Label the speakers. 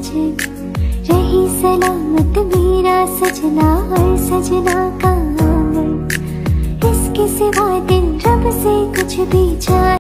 Speaker 1: रही सलामत मेरा सजना और सजना का आंगन। इसके सिवा दिल रब से कुछ भी चाहे